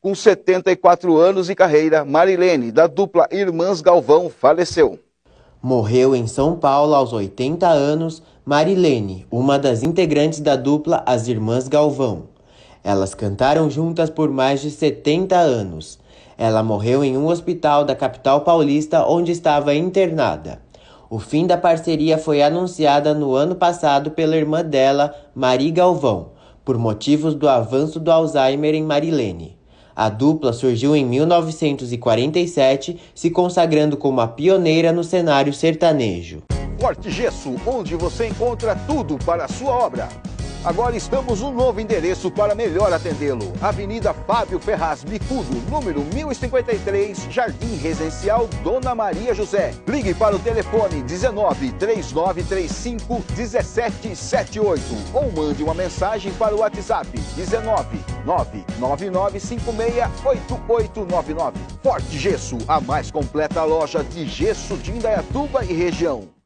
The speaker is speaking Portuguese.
Com 74 anos de carreira, Marilene, da dupla Irmãs Galvão, faleceu. Morreu em São Paulo aos 80 anos, Marilene, uma das integrantes da dupla As Irmãs Galvão. Elas cantaram juntas por mais de 70 anos. Ela morreu em um hospital da capital paulista onde estava internada. O fim da parceria foi anunciada no ano passado pela irmã dela, Mari Galvão, por motivos do avanço do Alzheimer em Marilene. A dupla surgiu em 1947, se consagrando como a pioneira no cenário sertanejo. Forte Gesso, onde você encontra tudo para a sua obra. Agora estamos no novo endereço para melhor atendê-lo. Avenida Fábio Ferraz Bicudo, número 1053, Jardim Residencial Dona Maria José. Ligue para o telefone 19 3935 1778 ou mande uma mensagem para o WhatsApp 19 99956 8899. Forte Gesso, a mais completa loja de gesso de Indaiatuba e região.